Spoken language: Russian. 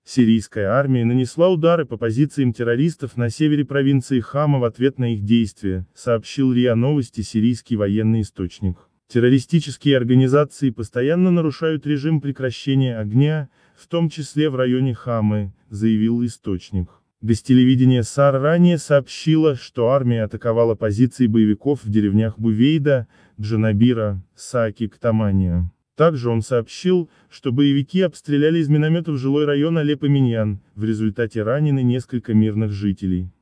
Сирийская армия нанесла удары по позициям террористов на севере провинции Хама в ответ на их действия, сообщил РИА Новости сирийский военный источник. Террористические организации постоянно нарушают режим прекращения огня, в том числе в районе Хамы, заявил источник. Гостелевидение САР ранее сообщило, что армия атаковала позиции боевиков в деревнях Бувейда, Джанабира, Сааки, Ктамания. Также он сообщил, что боевики обстреляли из минометов жилой район Алеппо-Миньян, в результате ранены несколько мирных жителей.